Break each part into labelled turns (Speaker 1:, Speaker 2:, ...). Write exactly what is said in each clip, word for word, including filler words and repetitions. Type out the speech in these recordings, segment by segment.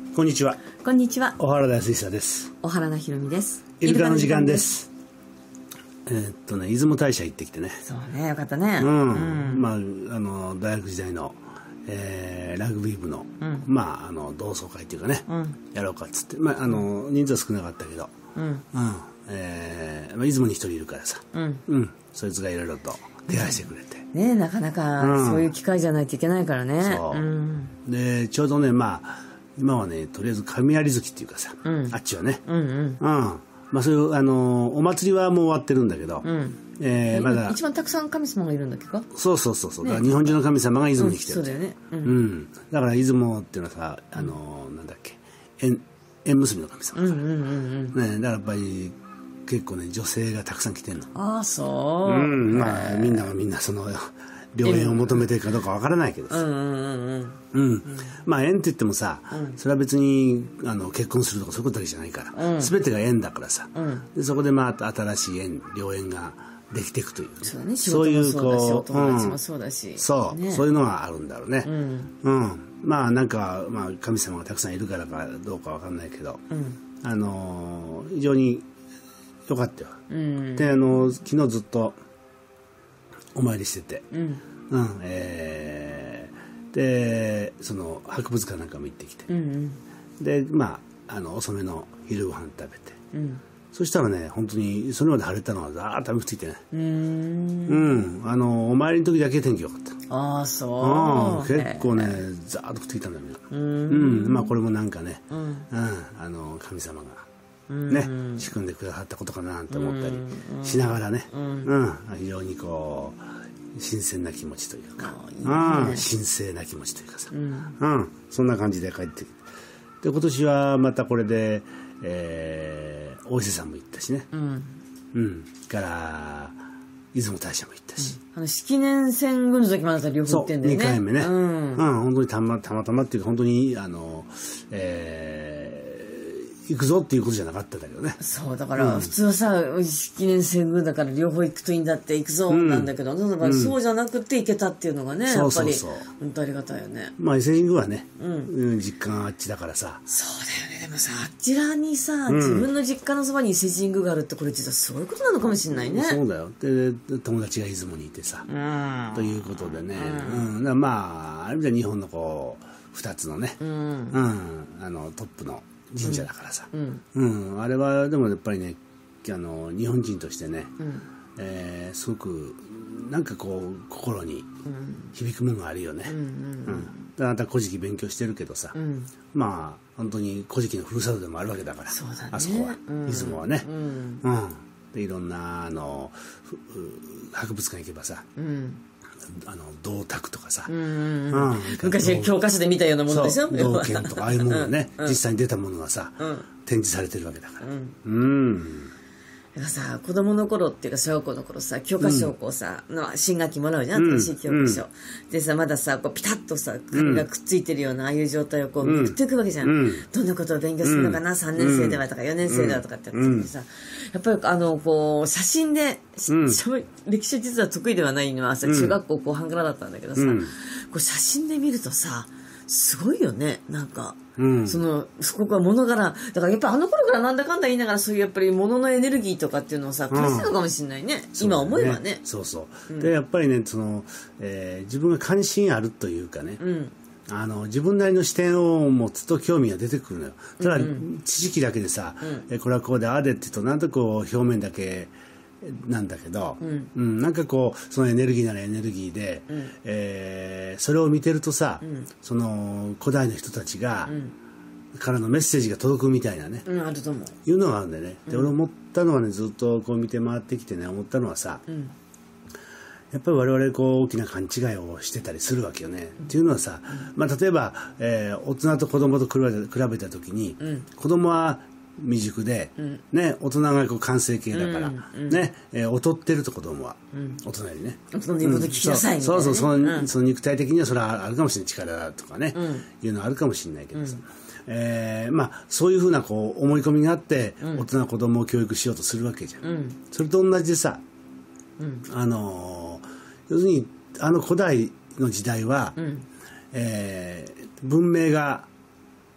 Speaker 1: こんにちは。
Speaker 2: こんにちは。
Speaker 1: 小原田康久です。
Speaker 2: 小原田ひろみです。
Speaker 1: イルカの時間です。えー、っとね出雲大社行ってきてね。
Speaker 2: そうね、よかったね。
Speaker 1: うん、
Speaker 2: うん、
Speaker 1: まああの大学時代の、えー、ラグビー部の、うん、まああの同窓会っていうかね、うん、やろうかっつって、まああの人数は少なかったけど、うん、うん、えー、まあ、出雲に一人いるからさ、うん、うん、そいつがいろいろと手配してくれて。
Speaker 2: ね、なかなかそういう機会じゃないといけないからね。
Speaker 1: そう、うん、でちょうどね、まあ今はねとりあえず神有月っていうかさ、うん、あっちはね、うんうん、うんまあ、そういうあのお祭りはもう終わってるんだけど、うんえー、まだ
Speaker 2: 一番たくさん神様がいるんだっけか。
Speaker 1: そうそうそうそう、ね、だから日本中の神様が出雲に来てる、
Speaker 2: うん、そうだよね、うん
Speaker 1: うん、だから出雲っていうのはさあの、うん、なんだっけ縁縁結びの神様だから、うんうんうんうんね、だからやっぱり結構ね女性がたくさん来てんの。
Speaker 2: ああそう、
Speaker 1: うんまあ、みんながみんなその良縁を求めてるかどうかわからないけどさ、うんうんうんうん、まあ縁って言ってもさ、うん、それは別にあの結婚するとかそういうことだけじゃないから、うん、全てが縁だからさ、うん、でそこでまあ新しい縁良縁ができていくという、
Speaker 2: そうね、仕事もそうだしお友達もそうだし、
Speaker 1: うん、そう、ね、そういうのがあるんだろうね、うんうん、まあなんか、まあ、神様がたくさんいるからかどうかわかんないけど、うん、あの非常に良かったよ、うん、であの昨日ずっとお参りしてて、うんうんえー、でその博物館なんかも行ってきて、うんうん、でまああの遅めの昼ご飯食べて、うん、そしたらね本当にそれまで晴れたのがザーッと雨降ってきてね、うん、うん、あのお参りの時だけ天気良かった。
Speaker 2: ああそう、
Speaker 1: うん、結構ねザーッと降ってきたんだよね。うん、うん、まあこれもなんかね、うんうん、あの神様がね、うん、仕組んでくださったことかなと思ったりしながらね、うんうん、非常にこう新鮮な気持ちというか、いいね、神聖な気持ちというかさ、うんうん、そんな感じで帰ってきて、で今年はまたこれで、えー、大伊勢さんも行ったしね、うんうん、から出雲大社も行ったし、
Speaker 2: うん、あの式年遷宮の時もあなた両方行ってんだよね。
Speaker 1: そうにかいめね、うんうん、本当にたまたまたまっていうか本当にあの、えー行くぞっていうことじゃなかったんだけどね。そうだから普通はさ、うん、式年遷宮だから両方行くといいんだって行くぞなんだけど、うん、だからそうじゃなくて行けたっていうのがね、うん、やっぱり本当ありがたいよね。まあ伊勢神宮はね、うん、実家があっちだからさ。そうだよね。でもさあちらにさ、うん、自分の実家のそばに伊勢神宮があるってこれ実はすごいことなのかもしれないね。そうだよ。で友達が出雲にいてさ、うん、ということでね、うんうん、だまあある意味では日本のこう二つのね、うんうん、あのトップの神社だからさ、うんうん、あれはでもやっぱりねあの日本人としてね、うんえー、すごくなんかこう心に響くものがあるよね、うんうんうん、だからあんた古事記勉強してるけどさ、うん、まあ本当に古事記のふるさとでもあるわけだから、そうだね、あそこは、うん、出雲はね、うんうん、でいろんなあの博物館行けばさ、うんあの銅鐸とかさ、うんうんうん、昔教科書で見たようなものでしょ。銅剣とかああいうものがね、うんうん、実際に出たものがさ、うん、展示されてるわけだから、うんうんだからさ子供の頃っていうか小学校の頃さ教科書をこうさ、うん、の新学期もらうじゃん新しい教科書、うん、でさまださこうピタッとさ紙がくっついてるようなああいう状態をこうめくっていくわけじゃん、うん、どんなことを勉強するのかな、うん、さんねん生ではとかよねん生ではとかってやってるさ、やっぱりあのこう写真で、うん、歴史実は得意ではないのはさ中学校後半からだったんだけどさ、うん、こう写真で見るとさすごいよねなんか、うん、そのそこが物柄だからやっぱりあの頃からなんだかんだ言いながらそういうやっぱり物のエネルギーとかっていうのをさ感じたのかもしれないね、うん、今思えばねそうそう、うん、でやっぱりねその、えー、自分が関心あるというかね、うんあの自分なりの視点を持つと興味が出てくるのよ。ただ、うん、知識だけでさ、うん、えこれはこうでああでって言うとなんとこう表面だけなんだけど、うんうん、なんかこうそのエネルギーならエネルギーで、うんえー、それを見てるとさ、うん、その古代の人たちが、うん、からのメッセージが届くみたいなね、うん、あると思ういうのがあるんでね、うん、で俺思ったのはねずっとこう見て回ってきてね思ったのはさ、うんやっぱり我々こう大きな勘違いをしてたりするわけよね、うん、っていうのはさ、うんまあ、例えば、えー、大人と子供と比べた、比べた時に、うん、子供は未熟で、うんね、大人がこう完成形だから、うんうんねえー、劣ってると子供は、うん、大人にね大人の言うこと聞きなさいみたいな、ねうん、そうそうそうその、うん、その肉体的にはそれはあるかもしれない力とかね、うん、いうのはあるかもしれないけどさ、うんえーまあ、そういうふうなこう思い込みがあって、うん、大人は子供を教育しようとするわけじゃん、うん、それと同じでさ、うん、あのー要するにあの古代の時代は、うんえー、文明が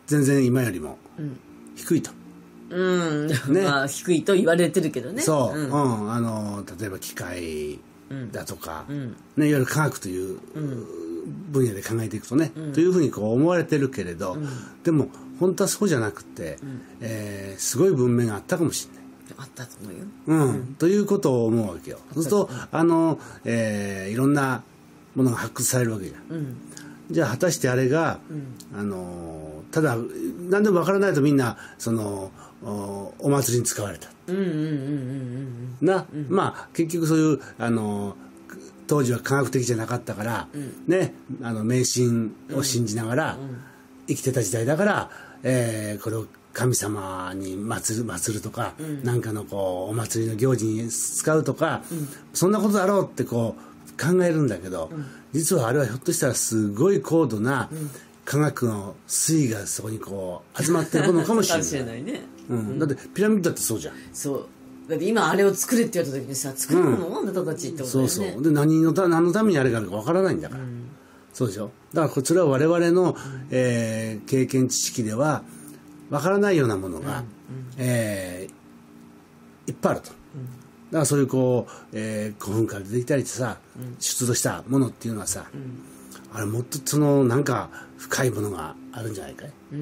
Speaker 1: 全然今よりも低いと。
Speaker 2: うんね、まあ低いと言われてるけどね。
Speaker 1: そう、うんうん、あの例えば機械だとか、うんね、いわゆる科学という分野で考えていくとね、うん、というふうにこう思われてるけれど、うん、でも本当はそうじゃなくて、うんえー、すごい文明があったかもしれない。
Speaker 2: あったと思うよ、
Speaker 1: うんうん、ということを思うわけよ。そうするとあの、えー、いろんなものが発掘されるわけじゃん、うん、じゃあ果たしてあれが、うん、あのただ何でも分からないとみんなその お, お祭りに使われたな、うん、まあ結局そういうあの当時は科学的じゃなかったから、うん、ねあの迷信を信じながら生きてた時代だから、えー、これを神様に祀る、祀るとか、うん、なんかのこうお祭りの行事に使うとか、うん、そんなことだろうってこう考えるんだけど、うん、実はあれはひょっとしたらすごい高度な科学の推移がそこにこう集まってるのかもしれない。かもしれないね、うん、だってピラミッドだってそうじゃん。
Speaker 2: そうだって今あれを作れって言われた時にさ作るの、うん、あんたたちってことだよね。
Speaker 1: そうそうで 何のた何のためにあれがあるかわからないんだから、うん、そうでしょ。だからこちらは我々の、うんえー、経験知識ではわからないようなものが、うんえー、いっぱいあると、うん、だからそういうこう、えー、古墳から出てきたりさ、うん、出土したものっていうのはさ、うん、あれもっとそのなんか深いものがあるんじゃないかい、うんうん、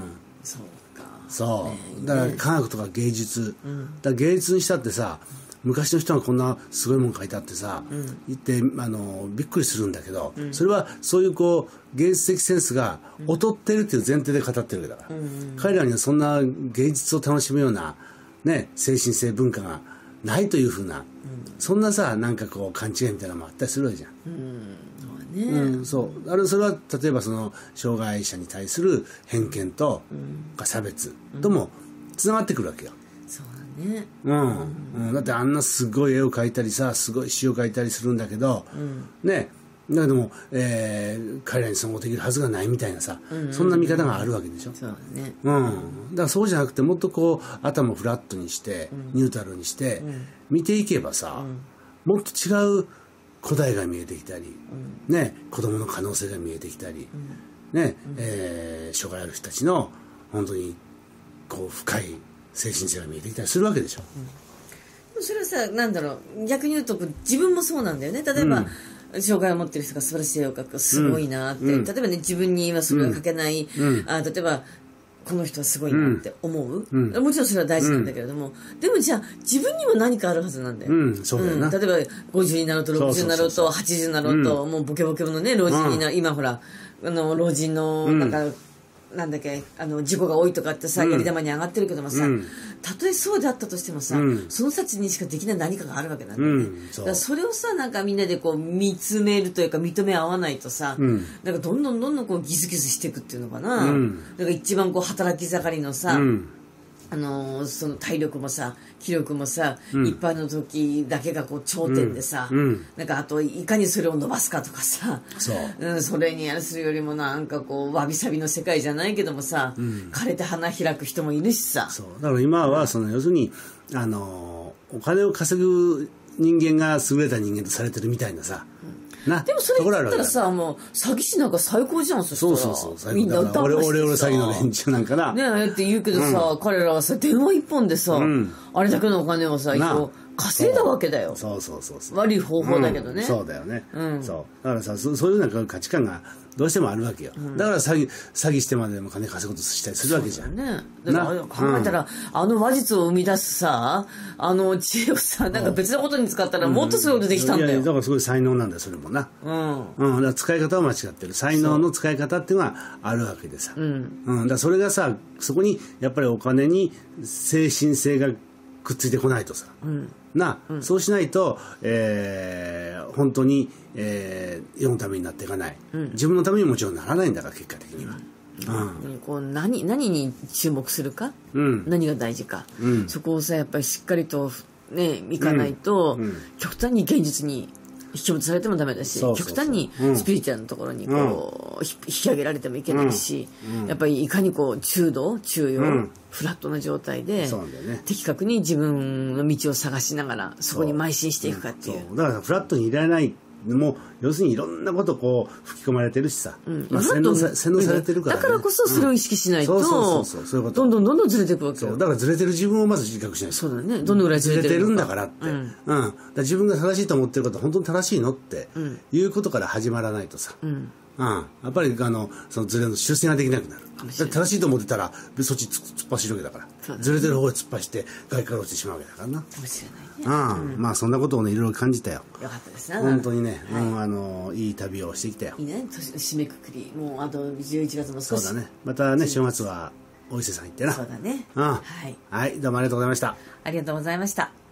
Speaker 1: そうかそう、ね、だから科学とか芸術、うん、だから芸術にしたってさ昔の人がこんなすごいもん書いてあってさ、うん、言ってあのびっくりするんだけど、うん、それはそういうこう芸術的センスが劣ってるっていう前提で語ってるわけだから、うん、彼らにはそんな芸術を楽しむような、ね、精神性文化がないというふうな、うん、そんなさなんかこう勘違いみたいなのもあったりするわけじゃん、うんねうん、そうあれそれは例えばその障害者に対する偏見とか差別ともつながってくるわけよ。ねうんうん、だってあんなすごい絵を描いたりさすごい詩を描いたりするんだけど、うん、ねだけども、えー、彼らにそのできるはずがないみたいなさ、うんうんうん、そんな見方があるわけでしょ。そうだね、うん、だからそうじゃなくてもっとこう頭をフラットにして、うん、ニュートラルにして、うん、見ていけばさ、うん、もっと違う古代が見えてきたり、うんね、子供の可能性が見えてきたり、うんねうんえー、障害ある人たちの本当にこう深い精神性が見えてきたりするわけでしょ、
Speaker 2: うん、それはさなんだろう逆に言うと自分もそうなんだよね。例えば、うん、障害を持ってる人が素晴らしい絵を描くすごいなって、うん、例えばね自分にはそれは描けない、うん、あ例えばこの人はすごいなって思う、うん、もちろんそれは大事なんだけれども、うん、でもじゃあ自分にも何かあるはずなんだよ、うんそうだよなうん、例えばごじゅうになろうとろくじゅうになろうとはちじゅうになろうと、うん、もうボケボケのね老人にな、うん、今ほらあの老人のなんか、うんなんだっけあの事故が多いとかってさ、うん、やり玉に上がってるけどもさ、うん、たとえそうであったとしてもさ、うん、その人たちにしかできない何かがあるわけなんだよね、うん、そだからそれをさなんかみんなでこう見つめるというか認め合わないとさ、うん、なんかどんどんどんどんこうギスギスしていくっていうのかな、うん、だから一番こう働き盛りのさ、うんあのー、その体力もさ気力もさ、うん、一般の時だけがこう頂点でさ、うんうん、なんかあといかにそれを伸ばすかとかさそう、うん、それにやるするよりもなんかこうわびさびの世界じゃないけどもさ、うん、枯れて花開く人もいるしさ
Speaker 1: そうだから今はその要するにあのー、お金を稼ぐ人間が優れた人間とされてるみたいなさ、うんな
Speaker 2: でもそれ言ったらさもう詐欺師なんか最高じゃん。そしたら
Speaker 1: そうそうそうみんな歌わしてさ俺俺詐欺の連中なんかな
Speaker 2: ねえって言うけどさ、うん、彼らはさ電話一本でさ、うん、あれだけのお金をさ稼いだわけだよ。
Speaker 1: そうそうそうそう
Speaker 2: 悪い方法だけどね、
Speaker 1: うん、そうだよね、うん、そうだからさそそういうなんか価値観がどうしてもあるわけよ、うん、だから詐欺詐欺してまでも金稼ごうとしたりするわけじゃん。そうだね。
Speaker 2: だから考えたら、うん、あの話術を生み出すさあの知恵をさなんか別のことに使ったらもっとすごいことできたんだよ、うん、いや
Speaker 1: だからすごい才能なんだよそれもな、うんうん、だから使い方は間違ってる才能の使い方っていうのがあるわけでさ、うんうん、だからそれがさそこにやっぱりお金に精神性がくっついてこないとさ、うんな、うん、そうしないと、えー、本当に、えー、世のためになっていかない、うん、自分のためにもちろんならないんだから結果的には、
Speaker 2: うんうん、こう 何, 何に注目するか、うん、何が大事か、うん、そこをさやっぱりしっかりとねいかないと、うんうん、極端に現実に引き戻されてもダメだし、そうそうそう極端にスピリチュアルなところにこう、うん、引き上げられてもいけないし、うん、やっぱりいかにこう中度中庸、うん、フラットな状態で、ね、的確に自分の道を探しながらそこに邁進していくかっていう、うん、
Speaker 1: そうだからフラットにいられないもう要するにいろんなことこう吹き込まれてるしさ、うん、まあ、洗脳さ、洗脳されてるから、ね、
Speaker 2: だからこそそれを意識しないと、うん、そうそうそうそういうこと、どんどんどんどんずれていくわけよ。
Speaker 1: そうだからずれてる自分をまず自覚しないと。
Speaker 2: そうだね、どのぐらいずれてるのか、
Speaker 1: ずれてるんだからって、うんうん、だから自分が正しいと思ってることは本当に正しいのって、うん、いうことから始まらないとさ、うん、うん、やっぱりあのそのずれの修正ができなくなる。正しいと思ってたらそっち突っ走るわけだから、ね、ずれてる方へ突っ走って外から落ちてしまうわけだからな。
Speaker 2: かもしれないね、
Speaker 1: うんうん、まあそんなことをねいろいろ感じたよ。
Speaker 2: よかったですね、
Speaker 1: 本当にね、はい、うん、あのいい旅をしてきたよ。
Speaker 2: いいね、年締めくくり、もうあとじゅういちがつも少し。
Speaker 1: そうだね、またね週末はお伊勢さん行ってな。
Speaker 2: そうだね、
Speaker 1: うん、
Speaker 2: はい、
Speaker 1: はい、どうもありがとうございました。
Speaker 2: ありがとうございました。